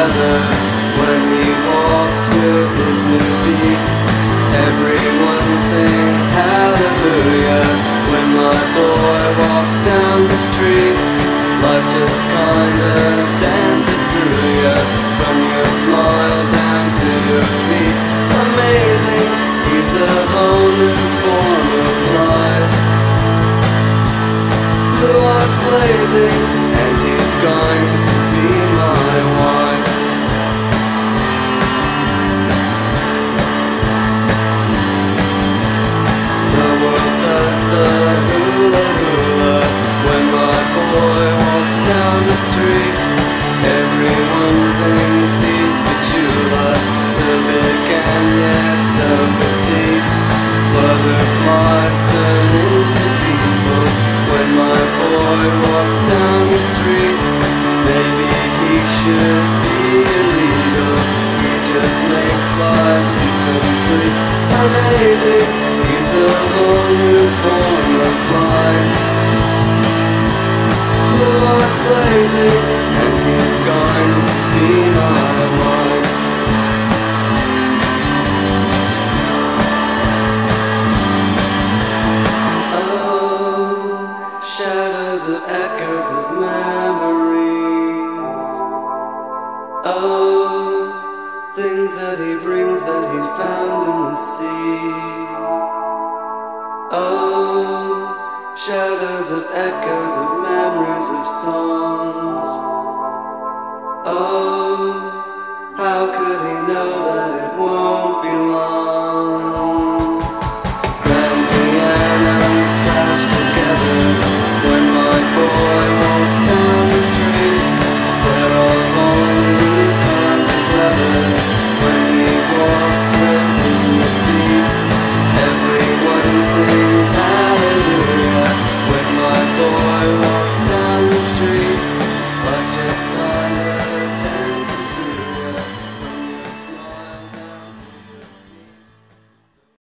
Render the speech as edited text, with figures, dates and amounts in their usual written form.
together. When he walks with his new beat, everyone sings hallelujah. When my boy walks down the street, life just kinda dances through ya, from your smile down to your feet. Amazing, he's a whole new form of life. Blue eyes blazing, and he's going to be my wife. The world does the hula hula when my boy walks down the street. Everyone thinks he's patchoula, so big and yet so petite. Butterflies turn into people when my boy walks down the street. Maybe he should be illegal, he just makes life too complete. Amazing, he's a whole new form of life. Blue eyes blazing, and he's going to be my wife. Oh, shadows of echoes of memories. Oh, things that he brings that he found in the sea. Oh, shadows of echoes of memories of songs.